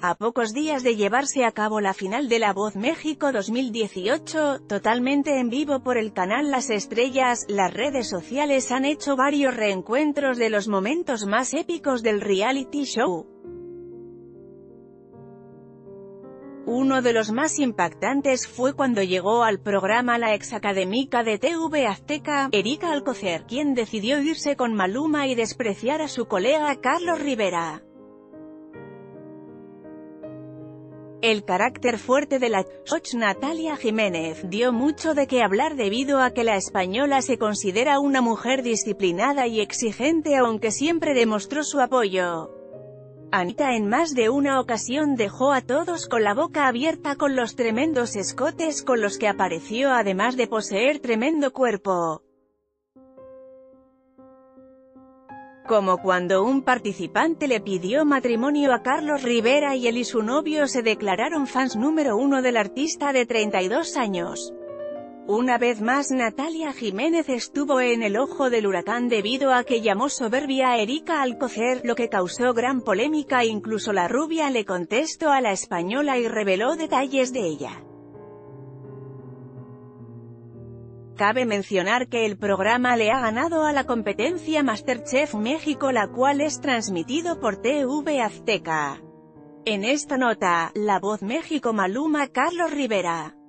A pocos días de llevarse a cabo la final de La Voz México 2018, totalmente en vivo por el canal Las Estrellas, las redes sociales han hecho varios reencuentros de los momentos más épicos del reality show. Uno de los más impactantes fue cuando llegó al programa la exacadémica de TV Azteca, Erika Alcocer, quien decidió irse con Maluma y despreciar a su colega Carlos Rivera. El carácter fuerte de la coach Natalia Jiménez dio mucho de qué hablar debido a que la española se considera una mujer disciplinada y exigente, aunque siempre demostró su apoyo. Anitta en más de una ocasión dejó a todos con la boca abierta con los tremendos escotes con los que apareció, además de poseer tremendo cuerpo. Como cuando un participante le pidió matrimonio a Carlos Rivera y él y su novio se declararon fans número uno del artista de 32 años. Una vez más Natalia Jiménez estuvo en el ojo del huracán debido a que llamó soberbia a Erika Alcocer, lo que causó gran polémica. Incluso la rubia le contestó a la española y reveló detalles de ella. Cabe mencionar que el programa le ha ganado a la competencia MasterChef México, la cual es transmitido por TV Azteca. En esta nota, La Voz México Maluma Carlos Rivera.